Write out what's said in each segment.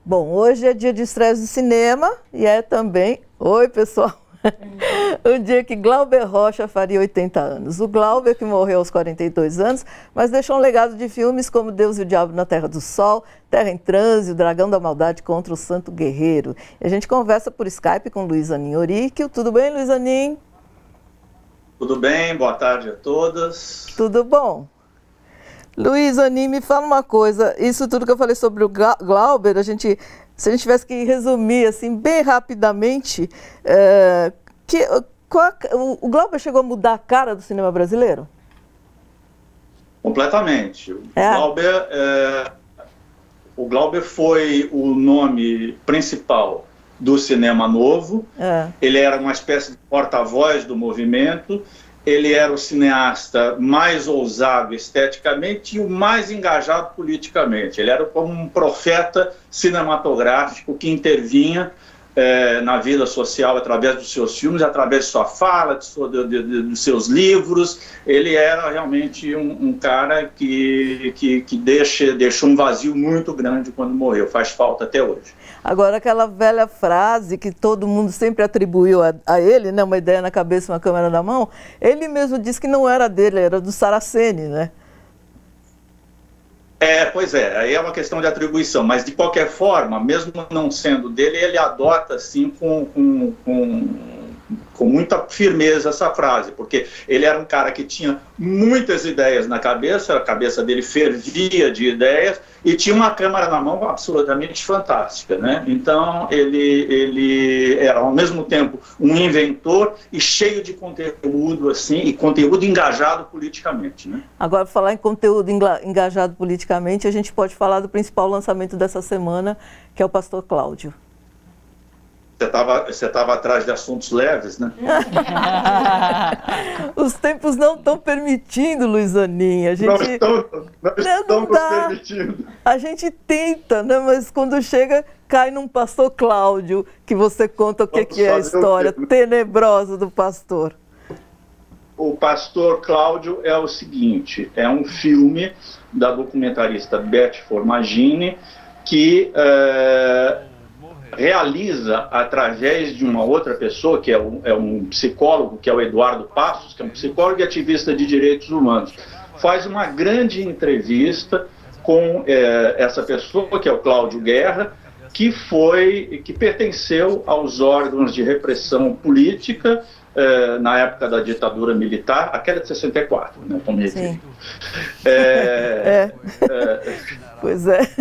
Bom, hoje é dia de estreia de cinema e é também... Oi, pessoal! O dia que Glauber Rocha faria 80 anos. O Glauber, que morreu aos 42 anos, mas deixou um legado de filmes como Deus e o Diabo na Terra do Sol, Terra em Transe, O Dragão da Maldade contra o Santo Guerreiro. E a gente conversa por Skype com Luiz Anin Oríquio. Tudo bem, Luiz Anin? Tudo bem, boa tarde a todas. Tudo bom. Luiz Anin, me fala uma coisa, isso tudo que eu falei sobre o Glauber, se a gente tivesse que resumir assim, bem rapidamente, o Glauber chegou a mudar a cara do cinema brasileiro? Completamente. O Glauber foi o nome principal do cinema novo, ele era uma espécie de porta-voz do movimento, ele era o cineasta mais ousado esteticamente e o mais engajado politicamente. Ele era como um profeta cinematográfico que intervinha na vida social através dos seus filmes, através de sua fala, dos seus livros. Ele era realmente um cara que deixou um vazio muito grande quando morreu, faz falta até hoje. Agora, aquela velha frase que todo mundo sempre atribuiu a ele, né, uma ideia na cabeça, uma câmera na mão, ele mesmo disse que não era dele, era do Saraceni, né? Pois é, aí é uma questão de atribuição, mas de qualquer forma, mesmo não sendo dele, ele adota assim com muita firmeza essa frase, porque ele era um cara que tinha muitas ideias na cabeça, a cabeça dele fervia de ideias e tinha uma câmera na mão absolutamente fantástica, né? Então ele era ao mesmo tempo um inventor e cheio de conteúdo assim, e conteúdo engajado politicamente, né? Agora, para falar em conteúdo engajado politicamente, a gente pode falar do principal lançamento dessa semana, que é o Pastor Cláudio. Você estava atrás de assuntos leves, né? Os tempos não estão permitindo, Luiz Anin. Não estamos permitindo. A gente tenta, né? Mas quando chega, cai num Pastor Cláudio, que você conta o que é a história tenebrosa do pastor. O Pastor Cláudio é o seguinte, é um filme da documentarista Beth Formagini, que realiza, através de uma outra pessoa, que é um psicólogo, que é o Eduardo Passos, que é um psicólogo e ativista de direitos humanos, faz uma grande entrevista com essa pessoa, que é o Cláudio Guerra, que pertenceu aos órgãos de repressão política na época da ditadura militar, aquela de 64, né, como referi. Pois é.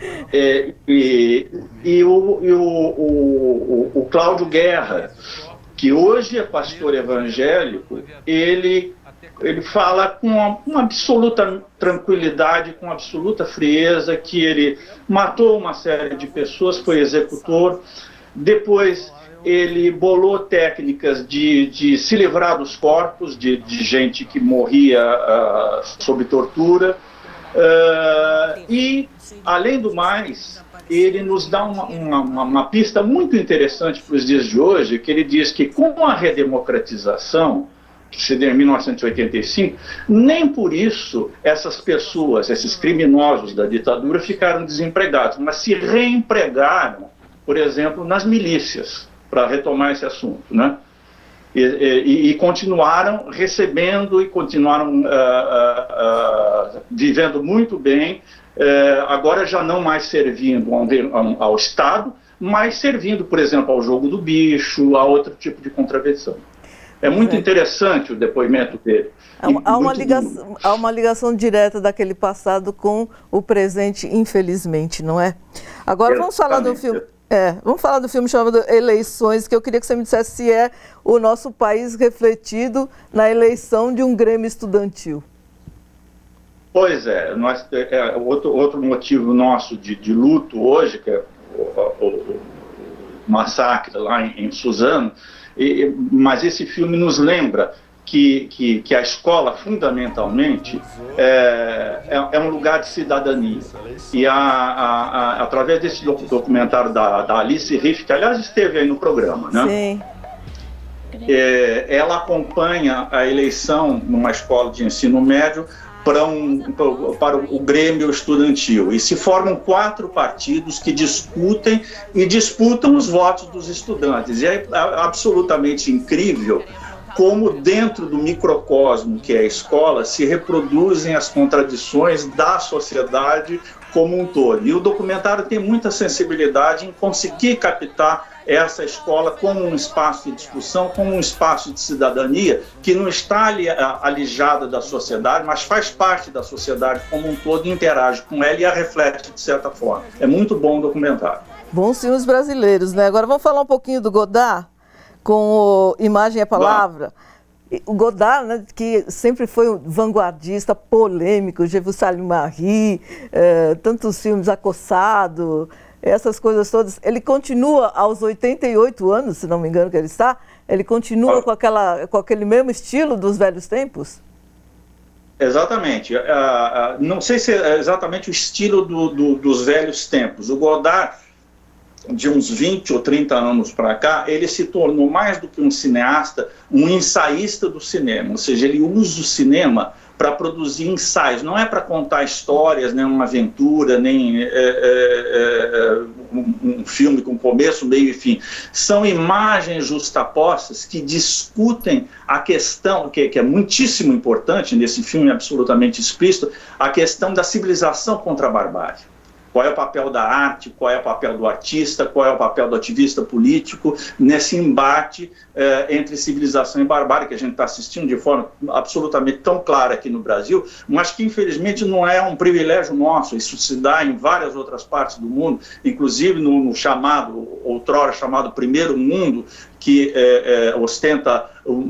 O Cláudio Guerra, que hoje é pastor evangélico, ele fala com uma absoluta tranquilidade, com absoluta frieza, que ele matou uma série de pessoas, foi executor, depois ele bolou técnicas de se livrar dos corpos, de gente que morria sob tortura, e, além do mais, ele nos dá uma pista muito interessante para os dias de hoje, que ele diz que com a redemocratização, que se deu em 1985, nem por isso essas pessoas, esses criminosos da ditadura, ficaram desempregados, mas se reempregaram, por exemplo, nas milícias, para retomar esse assunto, né? E continuaram recebendo e continuaram vivendo muito bem, agora já não mais servindo ao Estado, mas servindo, por exemplo, ao jogo do bicho, a outro tipo de contravenção. É muito interessante o depoimento dele. Há uma ligação direta daquele passado com o presente, infelizmente, não é? Agora vamos falar do filme. Vamos falar do filme chamado Eleições, que eu queria que você me dissesse se é o nosso país refletido na eleição de um Grêmio estudantil. Pois é, outro motivo nosso de luto hoje, que é o massacre lá em Suzano, mas esse filme nos lembra que a escola, fundamentalmente, é um lugar de cidadania. E através desse documentário da Alice Riff, que aliás esteve aí no programa, né? Sim. Ela acompanha a eleição numa escola de ensino médio para o Grêmio Estudantil. E se formam 4 partidos que discutem e disputam os votos dos estudantes. E é absolutamente incrível como dentro do microcosmo que é a escola se reproduzem as contradições da sociedade como um todo. E o documentário tem muita sensibilidade em conseguir captar essa escola como um espaço de discussão, como um espaço de cidadania, que não está alijada da sociedade, mas faz parte da sociedade como um todo, interage com ela e a reflete de certa forma. É muito bom o documentário. Bons filmes brasileiros, né? Agora vamos falar um pouquinho do Godard, com Imagem é Palavra. O Godard, né, que sempre foi um vanguardista, polêmico, Je vous salue Marie, tantos filmes, Acossado, essas coisas todas. Ele continua aos 88 anos, se não me engano que ele está, ele continua com aquele mesmo estilo dos velhos tempos? Exatamente. Não sei se é exatamente o estilo dos velhos tempos. O Godard, de uns 20 ou 30 anos para cá, ele se tornou mais do que um cineasta, um ensaísta do cinema, ou seja, ele usa o cinema para produzir ensaios, não é para contar histórias, nem uma aventura, nem um filme com começo, meio e fim. São imagens justapostas que discutem a questão, que é muitíssimo importante nesse filme, absolutamente explícito, a questão da civilização contra a barbárie. Qual é o papel da arte, qual é o papel do artista, qual é o papel do ativista político nesse embate entre civilização e barbárie que a gente está assistindo de forma absolutamente tão clara aqui no Brasil, mas que infelizmente não é um privilégio nosso. Isso se dá em várias outras partes do mundo, inclusive no chamado, outrora chamado Primeiro Mundo, que ostenta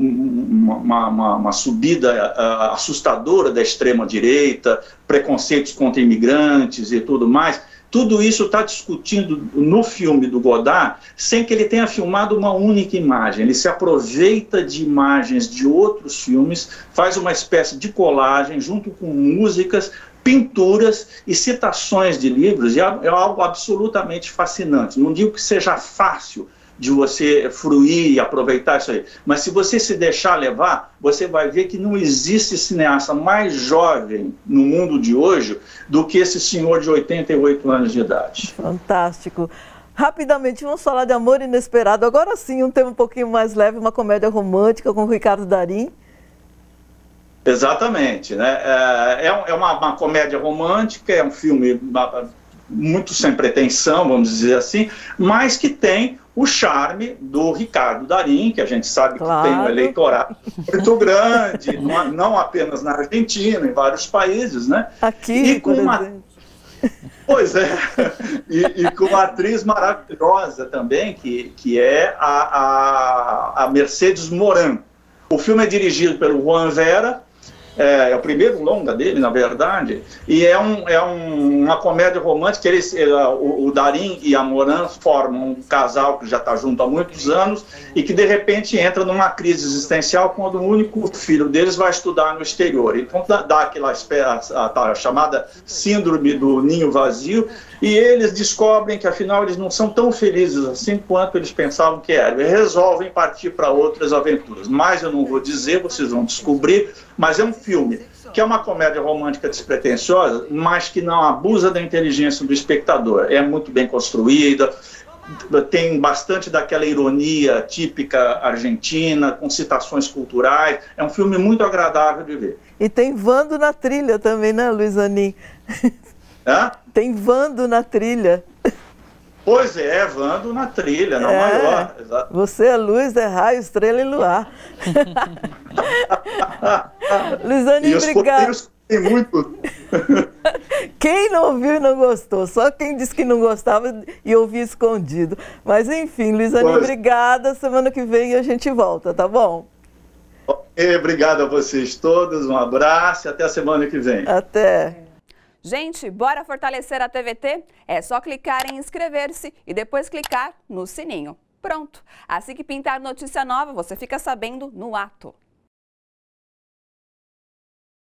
uma subida assustadora da extrema-direita, preconceitos contra imigrantes e tudo mais. Tudo isso está discutindo no filme do Godard, sem que ele tenha filmado uma única imagem. Ele se aproveita de imagens de outros filmes, faz uma espécie de colagem junto com músicas, pinturas e citações de livros, e é algo absolutamente fascinante. Não digo que seja fácil de você fruir e aproveitar isso aí, mas se você se deixar levar, você vai ver que não existe cineasta mais jovem no mundo de hoje do que esse senhor de 88 anos de idade. Fantástico. Rapidamente, vamos falar de Amor Inesperado. Agora sim, um tema um pouquinho mais leve, uma comédia romântica com Ricardo Darín. Exatamente, né? É uma comédia romântica, é um filme muito sem pretensão, vamos dizer assim, mas que tem o charme do Ricardo Darín, que a gente sabe que tem um eleitorado muito grande, não apenas na Argentina, em vários países, né? Aqui, e com Pois é, e com uma atriz maravilhosa também, que é a Mercedes Morán. O filme é dirigido pelo Juan Vera, é o primeiro longa dele, na verdade, e é uma comédia romântica. O Darín e a Morán formam um casal que já está junto há muitos anos e que, de repente, entra numa crise existencial quando o único filho deles vai estudar no exterior. Então, dá aquela a chamada síndrome do ninho vazio, e eles descobrem que, afinal, eles não são tão felizes assim quanto eles pensavam que eram, e resolvem partir para outras aventuras. Mas eu não vou dizer, vocês vão descobrir, mas é um filme que é uma comédia romântica despretensiosa, mas que não abusa da inteligência do espectador. É muito bem construída, tem bastante daquela ironia típica argentina, com citações culturais. É um filme muito agradável de ver. E tem Vando na trilha também, né, Luiz Anin? Tem Vando na trilha. Pois é, Vando na trilha, na maior. Exato. Você é luz, é raio, estrela e luar. Luiz Anin, obrigado. Tem muito. Quem não ouviu e não gostou, só quem disse que não gostava e ouvia escondido. Mas enfim, Luiz Anin, obrigada. Semana que vem a gente volta, tá bom? Obrigado a vocês todos, um abraço e até a semana que vem. Até. Gente, bora fortalecer a TVT? É só clicar em inscrever-se e depois clicar no sininho. Pronto! Assim que pintar notícia nova, você fica sabendo no ato.